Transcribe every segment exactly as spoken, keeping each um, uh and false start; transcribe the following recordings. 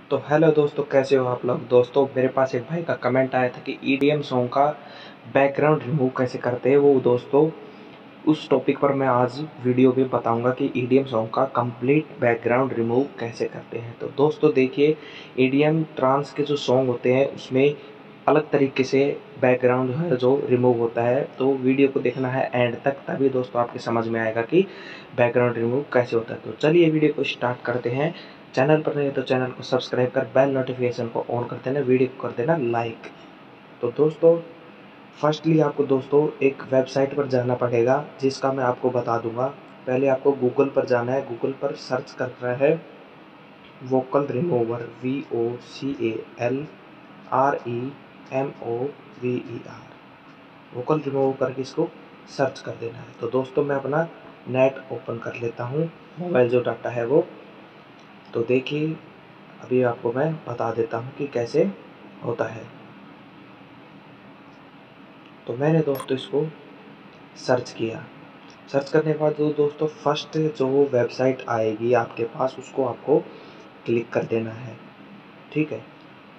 तो हेलो दोस्तों, कैसे हो आप लोग। दोस्तों मेरे पास एक भाई का कमेंट आया था कि ईडीएम सॉन्ग का बैकग्राउंड रिमूव कैसे करते हैं। वो दोस्तों उस टॉपिक पर मैं आज वीडियो में बताऊंगा कि ईडीएम सॉन्ग का कंप्लीट बैकग्राउंड रिमूव कैसे करते हैं। तो दोस्तों देखिए, ईडीएम ट्रांस के जो सॉन्ग होते हैं उसमें अलग तरीके से बैकग्राउंड है जो रिमूव होता है। तो वीडियो को देखना है एंड तक, तभी दोस्तों आपके समझ में आएगा कि बैकग्राउंड रिमूव कैसे होता है। तो चलिए वीडियो को स्टार्ट करते हैं। चैनल पर नहीं तो चैनल को सब्सक्राइब कर बेल नोटिफिकेशन को ऑन कर देना, वीडियो को कर देना लाइक। तो दोस्तों फर्स्टली आपको दोस्तों एक वेबसाइट पर जाना पड़ेगा जिसका मैं आपको बता दूंगा। पहले आपको गूगल पर जाना है, गूगल पर सर्च करना है vocal remover, V O C A L R E M O V E R, vocal remove करके इसको सर्च कर देना है। तो दोस्तों मैं अपना नेट ओपन कर लेता हूँ, मोबाइल जो डाटा है वो। तो देखिए अभी आपको मैं बता देता हूँ कि कैसे होता है। तो मैंने दोस्तों इसको सर्च किया। सर्च करने के बाद जो दोस्तों फर्स्ट जो वेबसाइट आएगी आपके पास उसको आपको क्लिक कर देना है, ठीक है।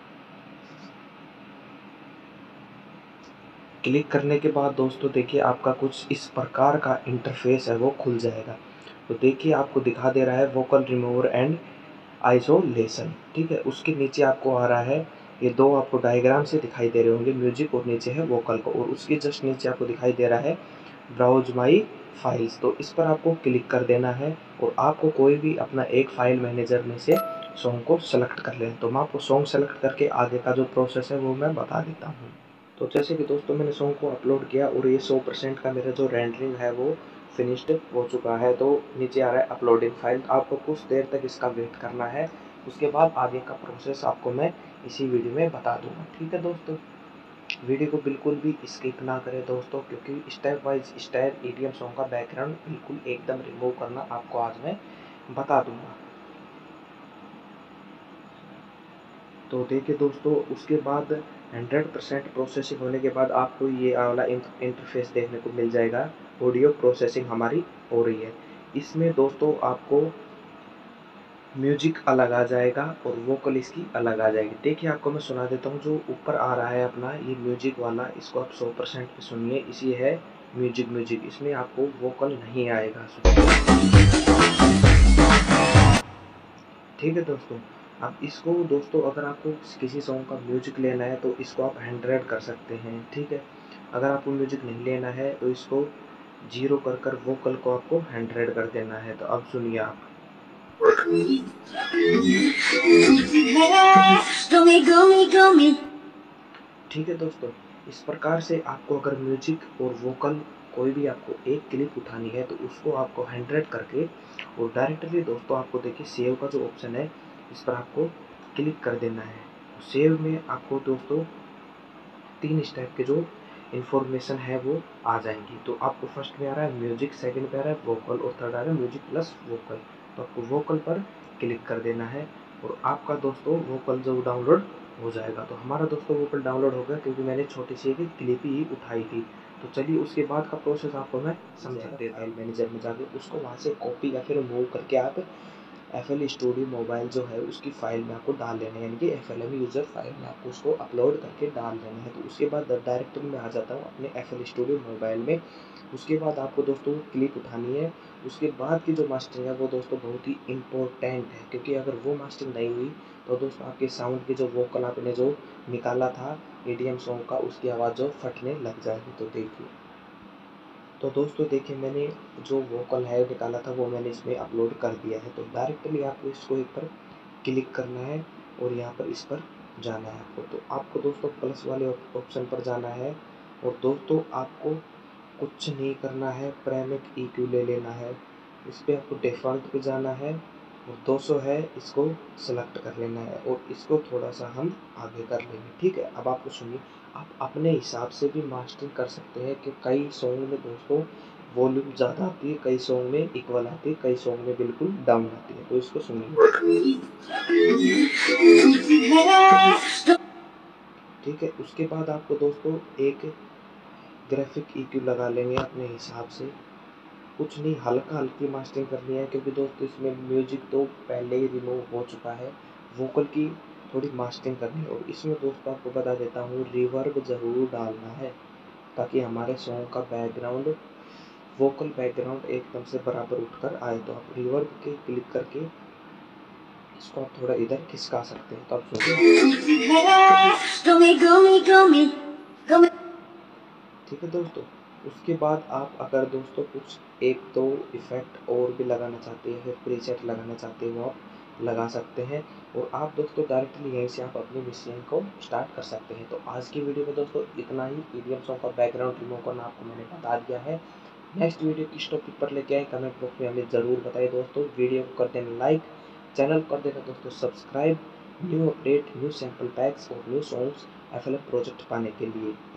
क्लिक करने के बाद दोस्तों देखिए आपका कुछ इस प्रकार का इंटरफेस है वो खुल जाएगा। तो देखिए आपको दिखा दे रहा है वोकल रिमूवर एंड आइसोलेशन, ठीक है। उसके नीचे आपको आ रहा है ये दो आपको डायग्राम से दिखाई दे रहे होंगे, म्यूजिक और नीचे है वोकल को, और उसके जस्ट नीचे आपको दिखाई दे रहा है ब्राउज माई फाइल्स। तो इस पर आपको क्लिक कर देना है और आपको कोई भी अपना एक फाइल मैनेजर में से सॉन्ग को सेलेक्ट कर लें। तो मैं आपको सॉन्ग सेलेक्ट करके आगे का जो प्रोसेस है वो मैं बता देता हूँ। तो जैसे कि दोस्तों मैंने सॉन्ग को अपलोड किया और ये सौ परसेंट का मेरा जो रेंडरिंग है वो फिनिश्ड हो चुका है। तो नीचे आ रहा है अपलोडिंग फाइल, आपको कुछ देर तक इसका वेट करना है। उसके बाद आगे का प्रोसेस आपको मैं इसी वीडियो में बता दूंगा, ठीक है दोस्तों। वीडियो को बिल्कुल भी स्किप ना करें दोस्तों, क्योंकि step by step EDM song का बैकग्राउंड बिल्कुल एकदम रिमूव करना आपको आज मैं बता दूंगा। तो देखिए दोस्तों उसके बाद हंड्रेड परसेंट प्रोसेसिंग होने के बाद आपको ये वाला इंटरफेस देखने को मिल जाएगा। ऑडियो प्रोसेसिंग हमारी हो रही है। इसमें दोस्तों आपको म्यूजिक अलग आ जाएगा और वोकल इसकी अलग आ जाएगी। देखिए आपको मैं सुना देता हूँ, जो ऊपर आ रहा है अपना ये म्यूजिक वाला, इसको आप सौ परसेंट पे सुनिए। इसी है म्यूजिक म्यूजिक इसमें आपको वोकल नहीं आएगा, ठीक है दोस्तों। अब इसको दोस्तों अगर आपको किसी सॉन्ग का म्यूजिक लेना है तो इसको आप हंड्रेड कर सकते हैं, ठीक है। अगर आपको म्यूजिक नहीं लेना है तो इसको जीरो कर कर वोकल को आपको हंड्रेड कर देना है। तो अब सुनिए आप, ठीक है दोस्तों। इस प्रकार से आपको अगर म्यूजिक और वोकल कोई भी आपको एक क्लिप उठानी है तो उसको आपको हंड्रेड करके और डायरेक्टली दोस्तों आपको देखिए सेव का जो ऑप्शन है इस पर आपको क्लिक कर देना है। सेव में आपको दोस्तों तीन स्टेप के जो इन्फॉर्मेशन है वो आ जाएंगी। तो आपको फर्स्ट में आ रहा है म्यूजिक, सेकंड पे आ रहा है वोकल और थर्ड आ रहा है म्यूजिक प्लस वोकल। तो आपको वोकल पर क्लिक कर देना है और आपका दोस्तों वोकल जो डाउनलोड हो जाएगा। तो हमारा दोस्तों वोकल डाउनलोड हो गया क्योंकि मैंने छोटी सी एक क्लिप ही उठाई थी। तो चलिए उसके बाद का प्रोसेस आपको मैं समझा देता हूँ। फाइल मैनेजर में जाके उसको वहाँ से कॉपी या फिर मूव करके आप एफ एल स्टूडियो मोबाइल जो है उसकी फ़ाइल में आपको डाल लेना है, यानी कि F L M user file में आपको उसको अपलोड करके डाल देना है। तो उसके बाद डायरेक्टली मैं आ जाता हूँ अपने एफ एल स्टूडियो मोबाइल में। उसके बाद आपको दोस्तों क्लिप उठानी है। उसके बाद की जो मास्टरिंग है वो दोस्तों बहुत ही इम्पोर्टेंट है, क्योंकि अगर वो मास्टरिंग नहीं हुई तो दोस्तों आपके साउंड की जो वोकल आपने जो निकाला था ईडीएम सॉन्ग का उसकी आवाज़ जो फटने लग जाएगी। तो देखिए, तो दोस्तों देखिए मैंने जो वोकल है निकाला था वो मैंने इसमें अपलोड कर दिया है। तो डायरेक्टली आपको इसको एक पर क्लिक करना है और यहाँ पर इस पर जाना है आपको। तो आपको दोस्तों प्लस वाले ऑप्शन पर जाना है और दोस्तों आपको कुछ नहीं करना है, प्रेमिक ई क्यू ले लेना है। इस पर आपको डिफ़ॉल्ट पे जाना है और दो सौ है इसको सेलेक्ट कर लेना है और इसको थोड़ा सा हम आगे कर लेंगे, ठीक है। अब आपको सुनिए, आप अपने हिसाब से भी मास्टरिंग कर सकते हैं कि कई सॉन्ग में दोस्तों वॉल्यूम ज़्यादा आती है, कई सॉन्ग में इक्वल आती है, कई सॉन्ग में बिल्कुल डाउन आती है। तो इसको सुनिए, ठीक है। उसके बाद आपको दोस्तों एक ग्राफिक ई क्यू लगा लेंगे अपने हिसाब से। कुछ नहीं, हल्का हल्की मास्टरिंग करनी है क्योंकि दोस्तों इसमें म्यूजिक तो पहले ही रिमूव हो चुका है। वोकल की थोड़ी मास्टरिंग करनी है। और इसमें दोस्तों आपको बता देता हूँ, रिवर्ब ज़रूर डालना है ताकि हमारे सॉन्ग का बैकग्राउंड, वोकल बैकग्राउंड एकदम से बराबर उठकर आए। तो आप रिवर्ब के क्लिक करके इसको आप थोड़ा इधर खिसका सकते हैं। तो आप सुनिए, ठीक है दोस्तों। उसके बाद आप अगर दोस्तों कुछ एक दो इफ़ेक्ट और भी लगाना चाहते हैं, फिर प्रीसेट लगाना चाहते हैं, वो आप लगा सकते हैं। और आप दोस्तों डायरेक्टली यहीं से आप अपनी मिक्सिंग को स्टार्ट कर सकते हैं। तो आज की वीडियो में दोस्तों इतना ही। ईडीएम सॉन्ग का बैकग्राउंड रिमूव करना आपको मैंने बता दिया है। नेक्स्ट वीडियो किस टॉपिक पर लेके आए कमेंट बॉक्स में हमें ज़रूर बताइए दोस्तों। वीडियो को कर देना लाइक, चैनल कर देना दोस्तों subscribe, new update, new sample packs और new songs F L M project पाने के लिए।